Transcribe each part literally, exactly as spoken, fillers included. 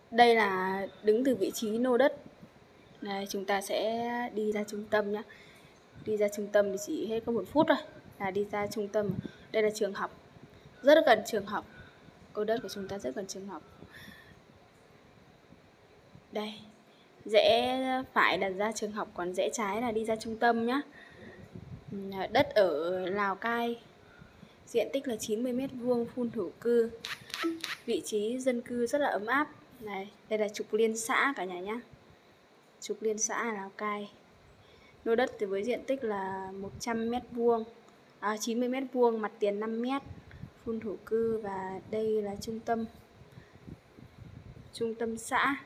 Đây là đứng từ vị trí lô đất. Đây, chúng ta sẽ đi ra trung tâm nhé. Đi ra trung tâm thì chỉ hết có một phút thôi là đi ra trung tâm. Đây là trường học, rất gần trường học. Lô đất của chúng ta rất gần trường học. Đây, rẽ phải là ra trường học, còn rẽ trái là đi ra trung tâm nhé. Đất ở Lào Cai, diện tích là chín mươi mét vuông, phun thổ cư, vị trí dân cư rất là ấm áp. Này, đây là trục liên xã cả nhà nhé. Trục liên xã Lào Cai. Lô đất thì với diện tích là một trăm mét vuông, à, chín mươi mét vuông, mặt tiền năm mét, phun thổ cư, và đây là trung tâm trung tâm xã.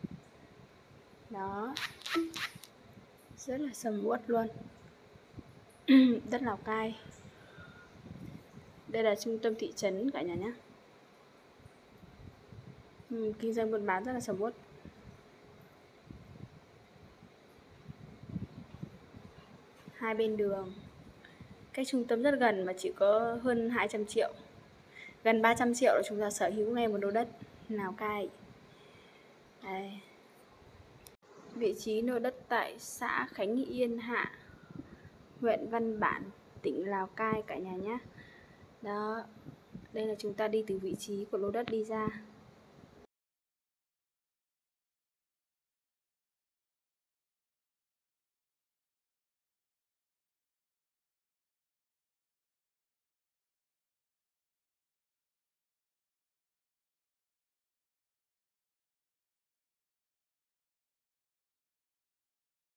Đó, rất là sầm uất luôn. Đất Lào Cai. Đây là trung tâm thị trấn cả nhà nhé. Ừ, kinh doanh buôn bán rất là sầm uất. Hai bên đường, cách trung tâm rất gần mà chỉ có hơn hai trăm triệu, gần ba trăm triệu là chúng ta sở hữu ngay một lô đất Lào Cai. Đây. Vị trí lô đất tại xã Khánh Yên Hạ, huyện Văn Bản, tỉnh Lào Cai cả nhà nhé. Đó, đây là chúng ta đi từ vị trí của lô đất đi ra.